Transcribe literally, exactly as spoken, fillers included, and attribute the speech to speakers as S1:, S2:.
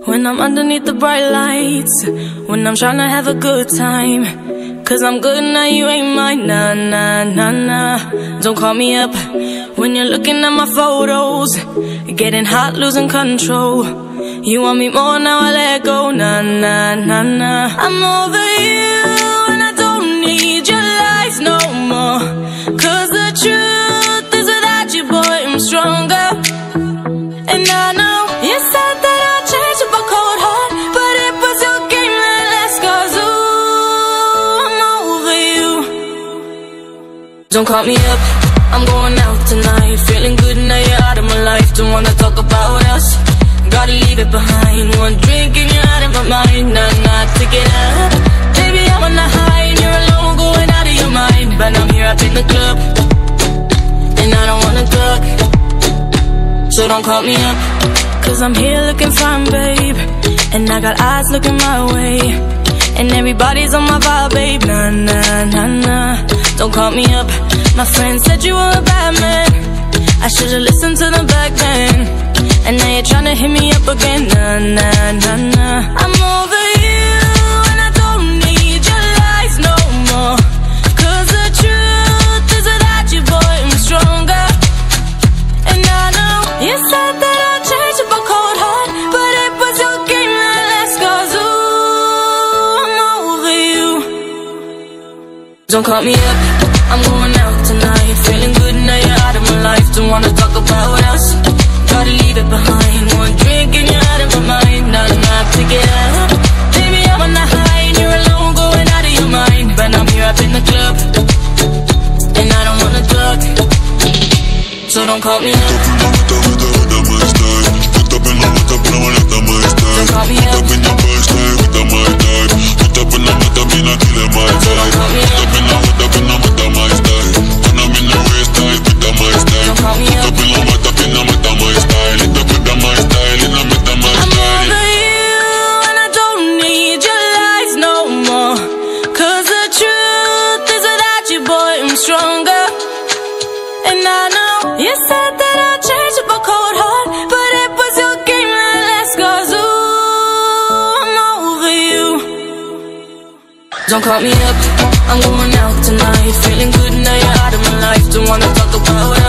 S1: when I'm underneath the bright lights, when I'm trying to have a good time. Cause I'm good now, you ain't mine, nah, nah, nah, nah. Don't call me up when you're looking at my photos, getting hot, losing control. You want me more, now I let go, nah, nah, nah, nah. I'm over you and I don't need your lies no more. Cause the truth is without you, boy, I'm stronger. And I know you said that I'd change with a cold heart, but it was your game that last, cause ooh, I'm over you. Don't call me up, I'm going out tonight, feeling good now you're out of my life. Don't wanna talk about us, gotta leave it behind. One drink and you're out of my mind, nah, nah, take it out. Baby, I'm on the high and you're alone, going out of your mind. But I'm here up in the club, and I don't wanna talk, so don't call me up. Cause I'm here looking fine, babe, and I got eyes looking my way, and everybody's on my vibe, babe, nah, nah, nah, nah. Don't call me up, my friend said you were a bad man, I should've listened to them back then. And now you're tryna hit me up again, nah, nah, nah, nah. I'm over you and I don't need your lies no more. Cause the truth is without you, boy, I'm stronger. And I know you said that I'd change with a cold heart, but it was your game that last, cause ooh, I'm over you. Don't call me up, I'm going out tonight, feeling good now you're out of my life. Don't wanna talk about us, gotta leave it behind. One drink and you're out of my mind, not enough to get out. Baby, I'm on the high and you're alone, going out of your mind. But I'm here up in the club, and I don't wanna talk, so don't call me up. Don't call me up. Don't call me up. Don't call me up. I'm over you and I don't need your lies no more. Cause the truth is without you, boy, I'm stronger. And I know you said that I'd change with a cold heart, but it was your game that last, cause ooh, I'm over you. Don't call me up, I'm going out tonight, feeling good now you're out of my life. Don't wanna talk about